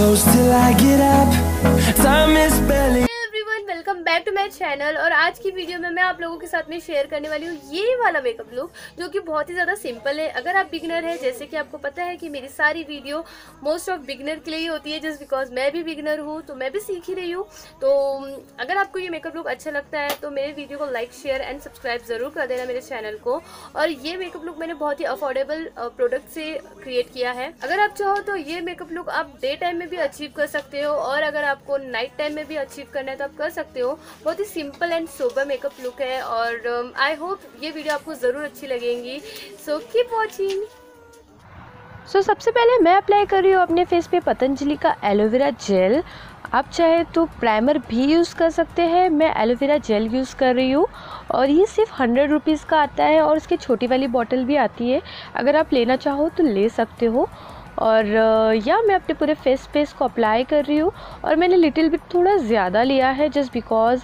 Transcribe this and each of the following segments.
close till I get up. Time is barely. Welcome back to my channel. और आज की video में मैं आप लोगों के साथ में शेयर करने वाली हूँ ये वाला मेकअप लुक, जो कि बहुत ही ज़्यादा सिंपल है। अगर आप बिगनर है, जैसे कि आपको पता है कि मेरी सारी वीडियो मोस्ट ऑफ बिगनर के लिए ही होती है, जस्ट बिकॉज मैं भी बिगनर हूँ, तो मैं भी सीख ही रही हूँ। तो अगर आपको ये मेकअप लुक अच्छा लगता है तो मेरे वीडियो को लाइक, शेयर एंड सब्सक्राइब ज़रूर कर देना मेरे चैनल को। और ये मेकअप लुक मैंने बहुत ही अफोर्डेबल प्रोडक्ट से क्रिएट किया है। अगर आप चाहो तो ये मेकअप लुक आप डे टाइम में भी अचीव कर सकते हो, और अगर आपको नाइट टाइम में भी अचीव करना है तो आप कर सकते हो। बहुत ही simple and sober makeup look है, और आई होप ये वीडियो आपको ज़रूर अच्छी लगेंगी। So keep watching. सो सबसे पहले मैं अप्लाई कर रही हूँ अपने फेस पे पतंजलि का एलोवेरा जेल। आप चाहे तो प्राइमर भी यूज़ कर सकते हैं। मैं एलोवेरा जेल यूज़ कर रही हूँ, और ये सिर्फ 100 रुपीज़ का आता है, और इसकी छोटी वाली बॉटल भी आती है। अगर आप लेना चाहो तो ले सकते हो। और या मैं अपने पूरे फेस पे इसको अप्लाई कर रही हूँ, और मैंने लिटिल बिट थोड़ा ज़्यादा लिया है, जस्ट बिकॉज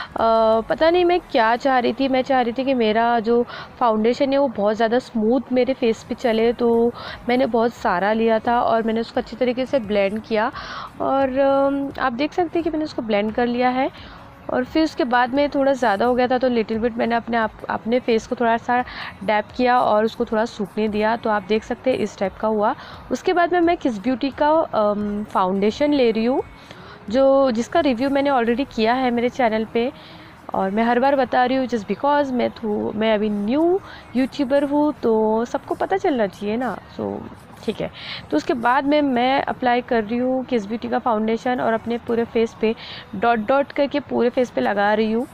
पता नहीं मैं क्या चाह रही थी। मैं चाह रही थी कि मेरा जो फाउंडेशन है वो बहुत ज़्यादा स्मूथ मेरे फेस पे चले, तो मैंने बहुत सारा लिया था और मैंने उसको अच्छी तरीके से ब्लेंड किया। और आप देख सकते हैं कि मैंने उसको ब्लेंड कर लिया है। और फिर उसके बाद में थोड़ा ज़्यादा हो गया था, तो लिटिल बिट मैंने अपने फेस को थोड़ा सा डैप किया और उसको थोड़ा सूखने दिया। तो आप देख सकते हैं इस टाइप का हुआ। उसके बाद में मैं किस ब्यूटी का फाउंडेशन ले रही हूँ, जिसका रिव्यू मैंने ऑलरेडी किया है मेरे चैनल पे, और मैं हर बार बता रही हूँ जस्ट बिकॉज मैं अभी न्यू यूट्यूबर हूँ, तो सबको पता चलना चाहिए ना। सो ठीक है। तो उसके बाद में मैं अप्लाई कर रही हूँ किस ब्यूटी का फाउंडेशन, और अपने पूरे फेस पे डॉट डॉट करके पूरे फेस पे लगा रही हूँ।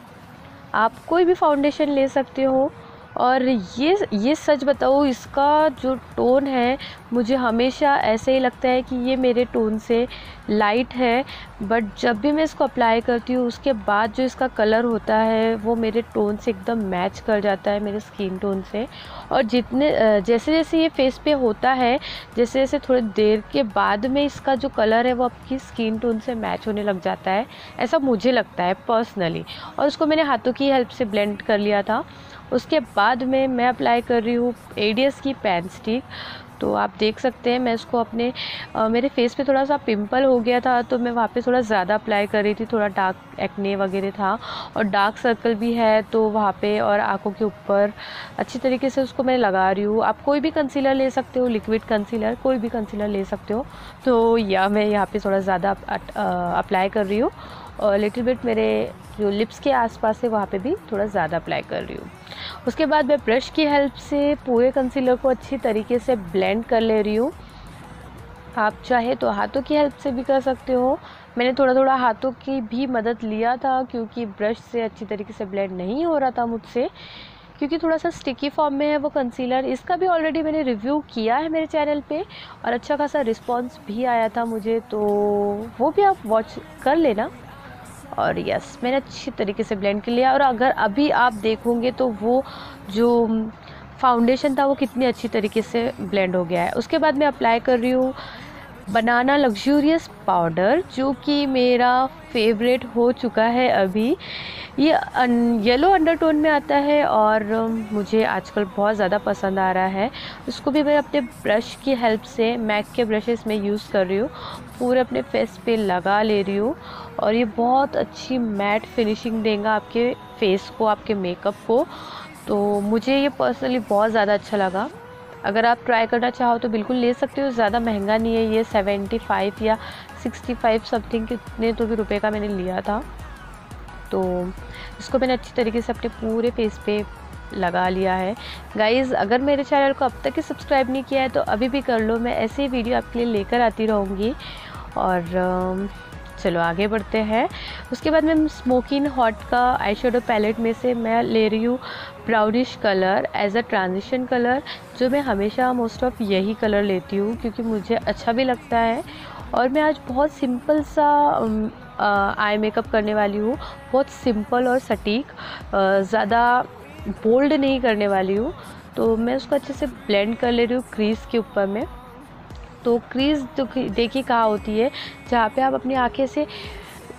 आप कोई भी फाउंडेशन ले सकते हो। और ये सच बताऊँ, इसका जो टोन है मुझे हमेशा ऐसे ही लगता है कि ये मेरे टोन से लाइट है, बट जब भी मैं इसको अप्लाई करती हूँ उसके बाद जो इसका कलर होता है वो मेरे टोन से एकदम मैच कर जाता है, मेरे स्किन टोन से। और जैसे जैसे ये फेस पे होता है, जैसे जैसे थोड़ी देर के बाद में इसका जो कलर है वो आपकी स्किन टोन से मैच होने लग जाता है, ऐसा मुझे लगता है पर्सनली। और उसको मैंने हाथों की हेल्प से ब्लेंड कर लिया था। उसके बाद में मैं अप्लाई कर रही हूँ एडियस की पैन स्टिक। तो आप देख सकते हैं मैं इसको मेरे फेस पे थोड़ा सा पिंपल हो गया था, तो मैं वहाँ पे थोड़ा ज़्यादा अप्लाई कर रही थी। थोड़ा डार्क एक्ने वगैरह था और डार्क सर्कल भी है, तो वहाँ पे और आँखों के ऊपर अच्छी तरीके से उसको मैं लगा रही हूँ। आप कोई भी कंसीलर ले सकते हो, लिक्विड कंसीलर, कोई भी कंसीलर ले सकते हो। तो या मैं यहाँ पे थोड़ा ज़्यादा अप्लाई कर रही हूँ, और लिटिल बिट मेरे जो लिप्स के आसपास है वहाँ पे भी थोड़ा ज़्यादा अप्लाई कर रही हूँ। उसके बाद मैं ब्रश की हेल्प से पूरे कंसीलर को अच्छी तरीके से ब्लेंड कर ले रही हूँ। आप चाहे तो हाथों की हेल्प से भी कर सकते हो। मैंने थोड़ा थोड़ा हाथों की भी मदद लिया था, क्योंकि ब्रश से अच्छी तरीके से ब्लेंड नहीं हो रहा था मुझसे, क्योंकि थोड़ा सा स्टिकी फॉर्म में है वो कंसीलर। इसका भी ऑलरेडी मैंने रिव्यू किया है मेरे चैनल पे, और अच्छा खासा रिस्पॉन्स भी आया था मुझे, तो वो भी आप वॉच कर लेना। और यस, मैंने अच्छी तरीके से ब्लेंड कर लिया। और अगर अभी आप देखोगे तो वो जो फाउंडेशन था वो कितनी अच्छी तरीके से ब्लेंड हो गया है। उसके बाद मैं अप्लाई कर रही हूँ बनाना लग्जूरियस पाउडर, जो कि मेरा फेवरेट हो चुका है अभी। ये येलो अंडरटोन में आता है, और मुझे आजकल बहुत ज़्यादा पसंद आ रहा है। उसको भी मैं अपने ब्रश की हेल्प से, मैक के ब्रशेस में यूज़ कर रही हूँ, पूरे अपने फेस पे लगा ले रही हूँ। और ये बहुत अच्छी मैट फिनिशिंग देगा आपके फेस को, आपके मेकअप को। तो मुझे ये पर्सनली बहुत ज़्यादा अच्छा लगा। अगर आप ट्राई करना चाहो तो बिल्कुल ले सकते हो, ज़्यादा महंगा नहीं है ये। 75 या 65 समथिंग कितने तो भी रुपए का मैंने लिया था। तो इसको मैंने अच्छी तरीके से अपने पूरे फेस पे लगा लिया है। गाइज़, अगर मेरे चैनल को अब तक ही सब्सक्राइब नहीं किया है तो अभी भी कर लो। मैं ऐसे ही वीडियो आपके लिए लेकर आती रहूँगी। और चलो आगे बढ़ते हैं। उसके बाद मैं स्मोकिंग हॉट का आई शेडो पैलेट में से मैं ले रही हूँ brownish colour as a transition colour, जो मैं हमेशा मोस्ट ऑफ यही कलर लेती हूँ, क्योंकि मुझे अच्छा भी लगता है। और मैं आज बहुत सिंपल सा आई मेकअप करने वाली हूँ, बहुत सिंपल और सटीक, ज़्यादा बोल्ड नहीं करने वाली हूँ। तो मैं उसको अच्छे से ब्लेंड कर ले रही हूँ क्रीज के ऊपर में। तो क्रीज तो देखिए कहाँ होती है, जहाँ पे आप अपनी आँखें से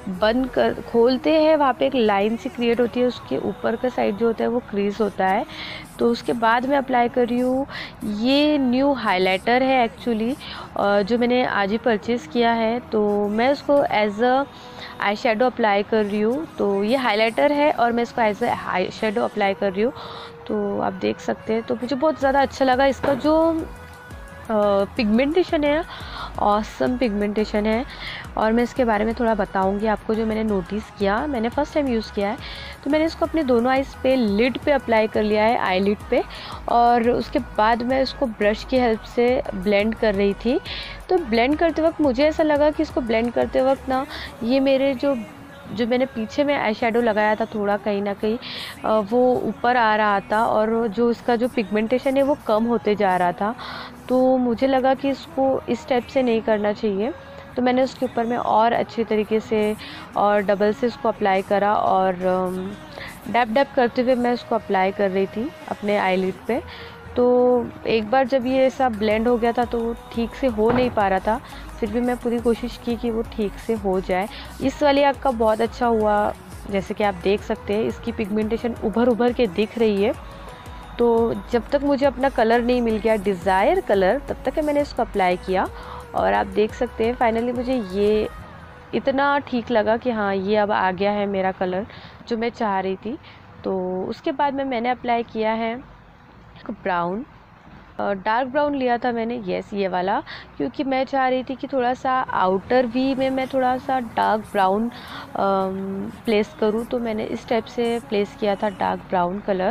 बंद कर खोलते हैं वहाँ पे एक लाइन सी क्रिएट होती है, उसके ऊपर का साइड जो होता है वो क्रीज होता है। तो उसके बाद मैं अप्लाई कर रही हूँ, ये न्यू हाइलाइटर है एक्चुअली, जो मैंने आज ही परचेज़ किया है। तो मैं उसको as a eye shadow apply कर रही हूँ। तो ये हाइलाइटर है और मैं इसको as a eye shadow apply कर रही हूँ। तो आप देख सकते हैं, तो मुझे बहुत ज़्यादा अच्छा लगा। इसका जो पिगमेंटेशन है, ऑसम पिगमेंटेशन है। और मैं इसके बारे में थोड़ा बताऊंगी आपको, जो मैंने नोटिस किया, मैंने फ़र्स्ट टाइम यूज़ किया है। तो मैंने इसको अपने दोनों आइज़ पे, लिड पे अप्लाई कर लिया है, आई लिड पे। और उसके बाद मैं इसको ब्रश की हेल्प से ब्लेंड कर रही थी। तो ब्लेंड करते वक्त मुझे ऐसा लगा कि इसको ब्लेंड करते वक्त ना, ये मेरे जो मैंने पीछे में आई शेडो लगाया था, थोड़ा कहीं ना कहीं वो ऊपर आ रहा था, और जो इसका जो पिगमेंटेशन है वो कम होते जा रहा था। तो मुझे लगा कि इसको इस टाइप से नहीं करना चाहिए। तो मैंने उसके ऊपर में और अच्छे तरीके से और डबल से इसको अप्लाई करा, और डैप डैप करते हुए मैं इसको अप्लाई कर रही थी अपने आईलिड पे। तो एक बार जब ये सब ब्लेंड हो गया था तो वो ठीक से हो नहीं पा रहा था, फिर भी मैं पूरी कोशिश की कि वो ठीक से हो जाए। इस वाली आँख का बहुत अच्छा हुआ, जैसे कि आप देख सकते हैं इसकी पिगमेंटेशन उभर के दिख रही है। तो जब तक मुझे अपना कलर नहीं मिल गया, डिज़ायर कलर, तब तक मैंने इसको अप्लाई किया। और आप देख सकते हैं फाइनली मुझे ये इतना ठीक लगा कि हाँ, ये अब आ गया है मेरा कलर जो मैं चाह रही थी। तो उसके बाद में मैंने अप्लाई किया है ब्राउन, डार्क ब्राउन लिया था मैंने, येस ये वाला, क्योंकि मैं चाह रही थी कि थोड़ा सा आउटर वी में मैं थोड़ा सा डार्क ब्राउन प्लेस करूँ। तो मैंने इस टाइप से प्लेस किया था डार्क ब्राउन कलर।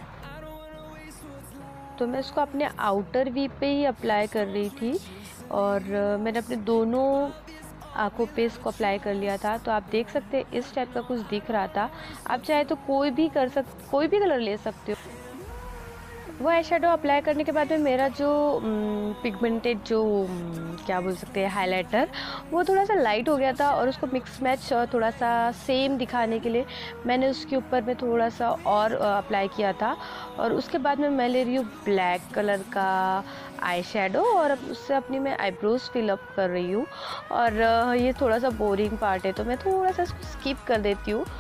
तो मैं इसको अपने आउटर वी पे ही अप्लाई कर रही थी, और मैंने अपने दोनों आँखों पे इसको अप्लाई कर लिया था। तो आप देख सकते हैं इस टाइप का कुछ दिख रहा था। आप चाहे तो कोई भी कलर ले सकते हो। वो आई शेडो अप्लाई करने के बाद में मेरा जो पिगमेंटेड जो क्या बोल सकते हैं हाइलाइटर, वो थोड़ा सा लाइट हो गया था, और उसको मिक्स मैच थोड़ा सा सेम दिखाने के लिए मैंने उसके ऊपर में थोड़ा सा और अप्लाई किया था। और उसके बाद में मैं ले रही हूँ ब्लैक कलर का आई शेडो, और उससे अपनी मैं आईब्रोज फिल अप कर रही हूँ। और ये थोड़ा सा बोरिंग पार्ट है तो मैं थोड़ा सा इसको स्किप कर देती हूँ।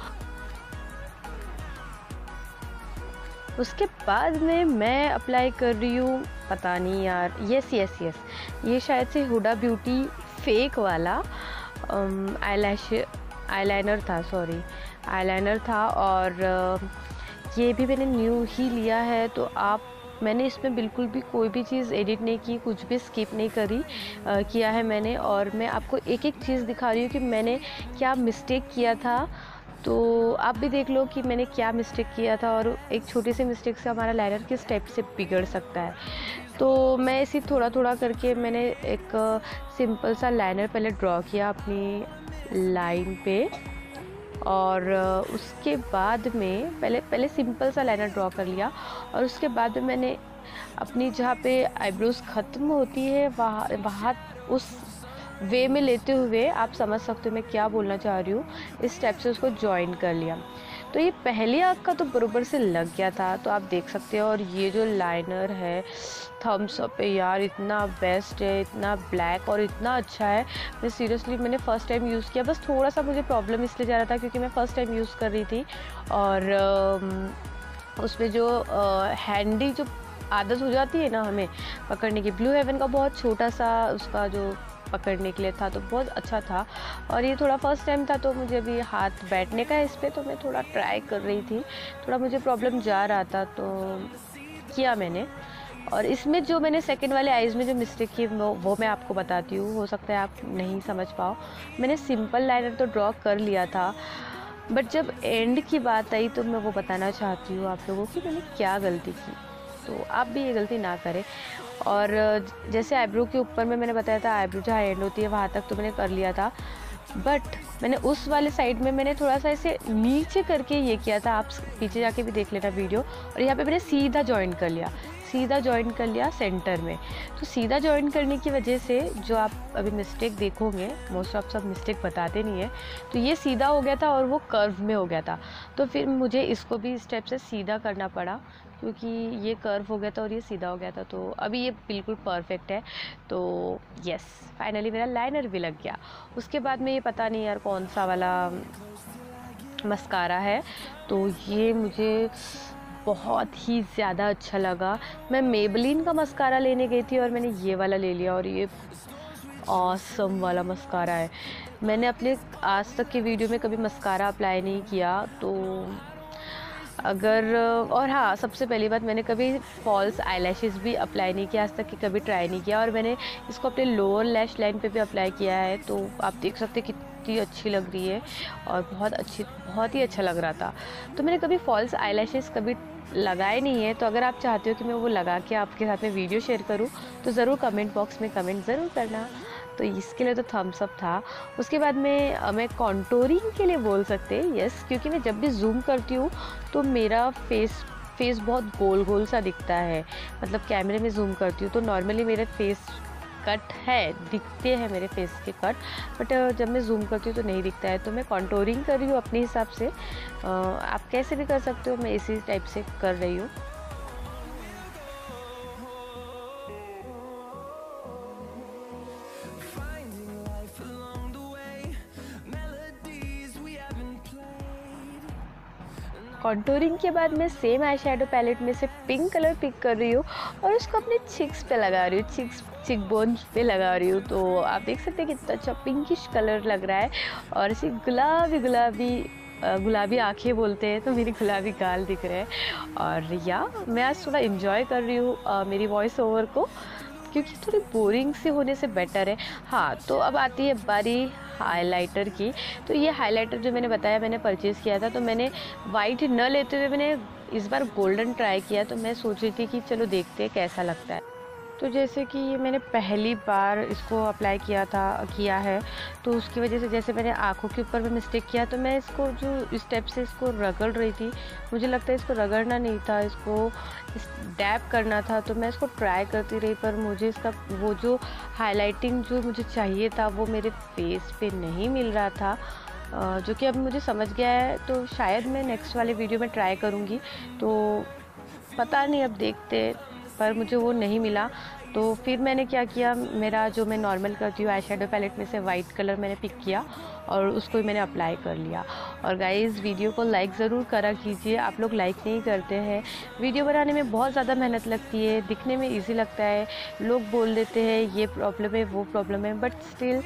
उसके बाद में मैं अप्लाई कर रही हूँ, पता नहीं यार, यस ये शायद से हुडा ब्यूटी फेक वाला आईलाइनर था। और ये भी मैंने न्यू ही लिया है। तो मैंने इसमें बिल्कुल भी कोई भी चीज़ एडिट नहीं की, कुछ भी स्किप नहीं किया है मैंने। और मैं आपको एक एक चीज़ दिखा रही हूँ कि मैंने क्या मिस्टेक किया था। तो आप भी देख लो कि मैंने क्या मिस्टेक किया था, और एक छोटी सी मिस्टेक से हमारा लाइनर किस टाइप से बिगड़ सकता है। तो मैं इसी थोड़ा करके मैंने एक सिंपल सा लाइनर पहले ड्रॉ किया अपनी लाइन पे, और उसके बाद में पहले सिंपल सा लाइनर ड्रॉ कर लिया। और उसके बाद में मैंने अपनी जहाँ पे आईब्रोज ख़त्म होती है वहाँ उस वे में लेते हुए, आप समझ सकते हो मैं क्या बोलना चाह रही हूँ, इस स्टेप से उसको जॉइन कर लिया। तो ये पहली आँख का तो बराबर से लग गया था, तो आप देख सकते हो। और ये जो लाइनर है थम्स अप है यार, इतना बेस्ट है, इतना ब्लैक और इतना अच्छा है। मैं सीरियसली मैंने फ़र्स्ट टाइम यूज़ किया, बस थोड़ा सा मुझे प्रॉब्लम इसलिए जा रहा था क्योंकि मैं फ़र्स्ट टाइम यूज़ कर रही थी। और उसमें जो हैंडी जो आदत हो जाती है ना हमें पकड़ने की, ब्लू हेवन का बहुत छोटा सा उसका जो पकड़ने के लिए था, तो बहुत अच्छा था। और ये थोड़ा फर्स्ट टाइम था तो मुझे भी हाथ बैठने का है इस पर, तो मैं थोड़ा ट्राई कर रही थी, थोड़ा मुझे प्रॉब्लम जा रहा था तो किया मैंने। और इसमें जो मैंने सेकंड वाले आइज़ में जो मिस्टेक की वो मैं आपको बताती हूँ, हो सकता है आप नहीं समझ पाओ। मैंने सिंपल लाइनर तो ड्रॉ कर लिया था, बट जब एंड की बात आई तो मैं वो बताना चाहती हूँ आप लोगों की मैंने क्या गलती की, तो आप भी ये गलती ना करें। और जैसे आईब्रो के ऊपर में मैंने बताया था, आईब्रो जहाँ एंड होती है वहाँ तक तो मैंने कर लिया था, बट मैंने उस वाले साइड में मैंने थोड़ा सा ऐसे नीचे करके ये किया था, आप पीछे जाके भी देख लेना वीडियो। और यहाँ पे मैंने सीधा जॉइन कर लिया सेंटर में। तो सीधा जॉइन करने की वजह से जो आप अभी मिस्टेक देखोगे, मोस्ट ऑफ सब मिस्टेक बताते नहीं है, तो ये सीधा हो गया था और वो कर्व में हो गया था। तो फिर मुझे इसको भी स्टेप से सीधा करना पड़ा, क्योंकि ये कर्व हो गया था और ये सीधा हो गया था, तो अभी ये बिल्कुल परफेक्ट है। तो यस, फाइनली मेरा लाइनर भी लग गया। उसके बाद में ये पता नहीं यार कौन सा वाला मस्कारा है, तो ये मुझे बहुत ही ज़्यादा अच्छा लगा। मैं मेबलिन का मस्कारा लेने गई थी और मैंने ये वाला ले लिया, और ये ऑसम वाला मस्कारा है। मैंने अपने आज तक के वीडियो में कभी मस्कारा अप्लाई नहीं किया, तो और हाँ, सबसे पहली बात, मैंने कभी फॉल्स आईलैशेस भी अप्लाई नहीं किया आज तक, कि कभी ट्राई नहीं किया। और मैंने इसको अपने लोअर लैश लाइन पे भी अप्लाई किया है, तो आप देख सकते हैं कितनी अच्छी लग रही है, और बहुत ही अच्छा लग रहा था। तो मैंने कभी फॉल्स आईलैशेस कभी लगाए नहीं है, तो अगर आप चाहते हो कि मैं वो लगा के आपके साथ में वीडियो शेयर करूं, तो ज़रूर कमेंट बॉक्स में कमेंट ज़रूर करना। तो इसके लिए तो थम्स अप था। उसके बाद में मैं कॉन्टोरिंग के लिए बोल सकते हैं, यस, क्योंकि मैं जब भी जूम करती हूँ तो मेरा फेस बहुत गोल गोल सा दिखता है। मतलब कैमरे में जूम करती हूँ तो नॉर्मली मेरा फेस कट है, दिखते हैं मेरे फेस के कट, बट जब मैं जूम करती हूँ तो नहीं दिखता है। तो मैं कॉन्टोरिंग कर रही हूँ अपने हिसाब से, आप कैसे भी कर सकते हो, मैं इसी टाइप से कर रही हूँ। कॉन्टूरिंग के बाद मैं सेम आई शेडो पैलेट में से पिंक कलर पिक कर रही हूँ और उसको अपने चिक्स पे लगा रही हूँ, चिक बोन्स पे लगा रही हूँ। तो आप देख सकते हैं कितना अच्छा पिंकिश कलर लग रहा है, और ऐसी गुलाबी आंखें बोलते हैं, तो मेरी गुलाबी गाल दिख रहे हैं। और मैं आज थोड़ा इन्जॉय कर रही हूँ मेरी वॉइस ओवर को, क्योंकि थोड़ी बोरिंग से होने से बेटर है। हाँ, तो अब आती है बारी हाइलाइटर की। तो ये हाइलाइटर जो मैंने बताया मैंने परचेज़ किया था, तो मैंने वाइट न लेते हुए मैंने इस बार गोल्डन ट्राई किया। तो मैं सोच रही थी कि चलो देखते हैं कैसा लगता है। तो जैसे कि मैंने पहली बार इसको अप्लाई किया है, तो उसकी वजह से जैसे मैंने आँखों के ऊपर में मिस्टेक किया, तो मैं इसको जो स्टेप से इसको रगड़ रही थी, मुझे लगता है इसको रगड़ना नहीं था, इसको डैप करना था। तो मैं इसको ट्राई करती रही, पर मुझे इसका वो जो हाइलाइटिंग जो मुझे चाहिए था वो मेरे फेस पे नहीं मिल रहा था, जो कि अब मुझे समझ गया है। तो शायद मैं नेक्स्ट वाले वीडियो में ट्राई करूँगी, तो पता नहीं, अब देखते, पर मुझे वो नहीं मिला। तो फिर मैंने क्या किया, मेरा जो मैं नॉर्मल करती हूँ आई शेडो पैलेट में से वाइट कलर मैंने पिक किया और उसको मैंने अप्लाई कर लिया। और गाइज़, वीडियो को लाइक ज़रूर करा कीजिए, आप लोग लाइक नहीं करते हैं। वीडियो बनाने में बहुत ज़्यादा मेहनत लगती है, दिखने में इजी लगता है, लोग बोल देते हैं ये प्रॉब्लम है वो प्रॉब्लम है, बट स्टिल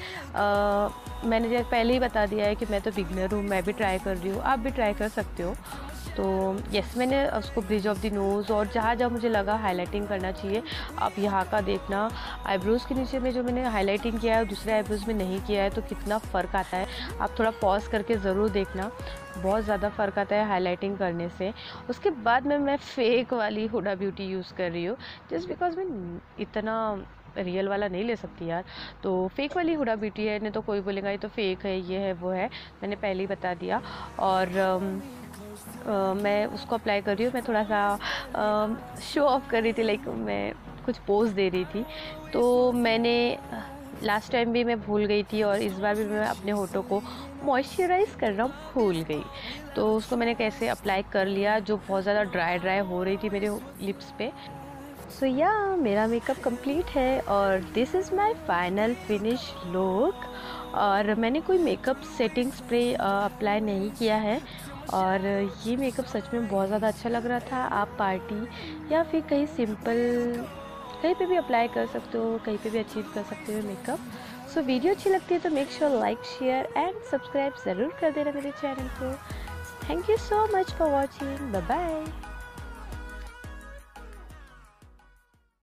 मैंने जब पहले ही बता दिया है कि मैं तो बिगनर हूँ, मैं भी ट्राई कर रही हूँ, आप भी ट्राई कर सकते हो। तो यस, मैंने उसको ब्रिज ऑफ द नोज़ और जहाँ जहाँ मुझे लगा हाइलाइटिंग करना चाहिए, आप यहाँ का देखना। आईब्रोज़ के नीचे में जो मैंने हाइलाइटिंग किया है दूसरे आईब्रोज़ में नहीं किया है, तो कितना फ़र्क आता है, आप थोड़ा पॉज करके ज़रूर देखना, बहुत ज़्यादा फ़र्क आता है हाइलाइटिंग करने से। उसके बाद में मैं फ़ेक वाली हुडा ब्यूटी यूज़ कर रही हूँ, जस्ट बिकॉज मैं इतना रियल वाला नहीं ले सकती यार। तो फेक वाली हुडा ब्यूटी है, नहीं तो कोई बोलेगा ये तो फेक है, ये है वो है, मैंने पहले ही बता दिया। और मैं उसको अप्लाई कर रही हूँ, मैं थोड़ा सा शो ऑफ कर रही थी, लाइक मैं कुछ पोज दे रही थी। तो मैंने लास्ट टाइम भी मैं भूल गई थी और इस बार भी मैं अपने होठों को मॉइस्चराइज़ करना भूल गई। तो उसको मैंने कैसे अप्लाई कर लिया, जो बहुत ज़्यादा ड्राई हो रही थी मेरे लिप्स पे। सो या मेरा मेकअप कंप्लीट है और this is my final finish look. और मैंने कोई मेकअप सेटिंग स्प्रे अप्लाई नहीं किया है, और ये मेकअप सच में बहुत ज़्यादा अच्छा लग रहा था। आप पार्टी या फिर कहीं सिंपल कहीं पे भी अप्लाई कर सकते हो, कहीं पे भी अचीव कर सकते हो मेकअप। सो वीडियो अच्छी लगती है तो make sure like share and subscribe ज़रूर कर देना मेरे चैनल को। Thank you so much for watching, bye bye.